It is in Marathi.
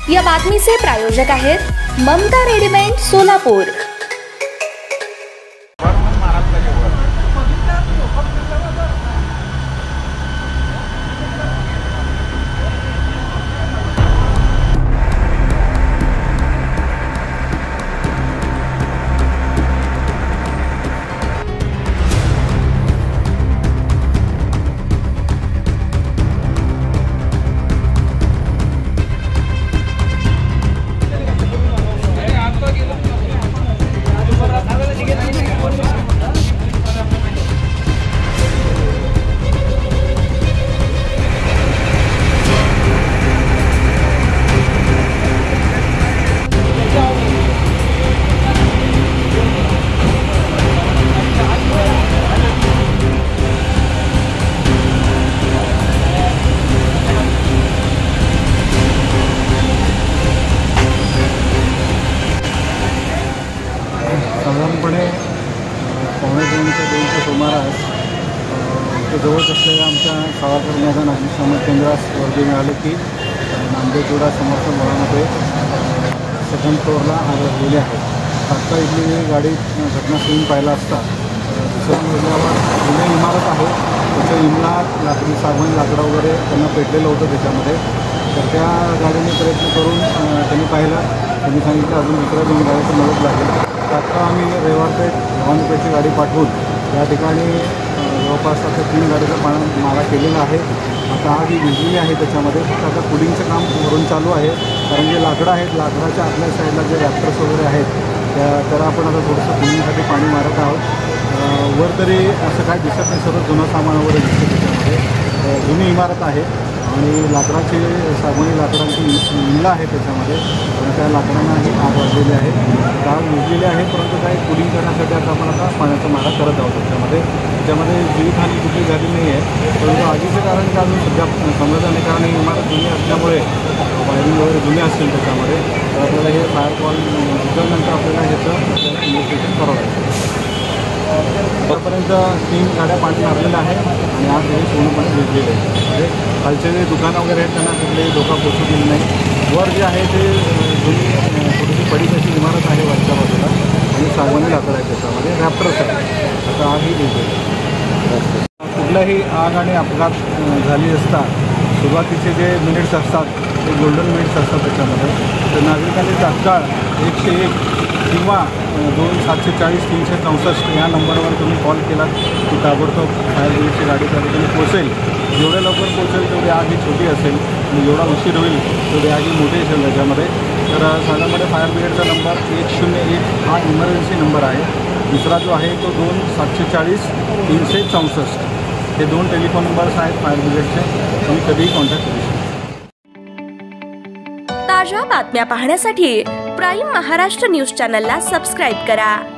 या बातमीचे प्रायोजक आहेत ममता रेडीमेड सोलापूर। साधारणपणे पावणे 2च्या सुमारास ते जवळच असलेल्या आमच्या सावरकर मैदान अग्निशमन केंद्रास वर्दी मिळाले की नांदेडजोडा समोरच्या मुळामध्ये सेकंड फ्लोअरला आग लागलेली आहे। तात्काळ इथली गाडी घटनास्थळी पाहिला असता दुसऱ्या मजल्यावर जुनी इमारत आहे, त्याच्या इमला लाकडी सागवान लाकडं वगैरे त्यांना पेटलेलं होतं त्याच्यामध्ये। तर त्या गाडीने प्रयत्न करून त्यांनी पाहिलं, त्यांनी सांगितलं अजून दुसऱ्या 2 गाड्याची मदत लागेल। तात्काळ आम्ही रेवारपेठ भवानीपेठची गाडी पाठवून त्या ठिकाणी जवळपास आता 3 गाडीचा मारा केलेला आहे। आता आग ही विझलेली आहे त्याच्यामध्ये, आता कुलिंगचं काम वरून चालू आहे, कारण जे लाकडं आहेत लाकडाच्या आतल्या साईडला जे रॅप्टर्स वगैरे आहेत त्याला आपण आता थोडंसं कुलिंगसाठी पाणी मारत आहोत। वर तरी असं काय दिसत नाही, सर्व जुनं सामान वगैरे दिसतं त्याच्यामध्ये। जुनी इमारत आहे आणि लाकडाची सागवानी लाकडांची इमला आहे त्याच्यामध्ये, त्या लाकडांनाही आग वाजलेली आहे। आग विझलेली आहे, परंतु काही कुलिंग करण्यासाठी आता आपण पाण्याचा मारा करत आहोत त्याच्यामध्ये जीवितहानी कुठली झाली नाही आहे, परंतु आगीचं कारण का अजून सध्या समजत नाही, कारण ही इमारत जुनी असल्यामुळे वायरिंग वगैरे जुनी असतील त्याच्यामध्ये। तर आपल्याला हे फायर कॉल उचलल्यानंतर आपल्याला ह्याचं इन्व्हेस्टिगेशन करावं लागेल। आतापर्यंत 3 गाड्या पाणी मारलेल्या आहे आणि आग हे पूर्णपणे विझलेले आहे, म्हणजे खालचे जे दुकानं वगैरे आहेत त्यांना कुठलेही धोका पोचू दिले नाही। वर जे आहे ते जुनी थोडीशी पडीक अशी इमारत आहे वरच्या बाजूला आणि सागवानी लाकड आहे त्याच्यामध्ये, रॅप्टर्स आहे। आता आग ही विझलेली। कुठलाही आग आणि अपघात झाली असता सुरुवातीचे जे मिनिट्स असतात ते गोल्डन मिनिट्स असतात त्याच्यामध्ये, तर नागरिकांनी तात्काळ 101 किंवा 2740-364 या नंबरवर तुम्ही कॉल केलात की ताबडतोब फायर ब्रिगेडची गाडी त्या ठिकाणी पोहोचेल। जेवढ्या लवकर पोहोचेल तेवढी आग ही छोटी असेल आणि जेवढा उशीर होईल तेवढी आग ही मोठी असेल त्याच्यामध्ये। तर साधारणपणे फायर ब्रिगेडचा नंबर 101 हा इमर्जन्सी नंबर आहे। दुसरा जो आहे तो 2740-364 हे 2 टेलिफोन नंबर्स आहेत फायर ब्रिगेडचे, तुम्ही कधीही कॉन्टॅक्ट करू शकता। ताज्या बातम्या पाहण्यासाठी प्राईम महाराष्ट्र न्यूज चॅनलला सबस्क्राईब करा।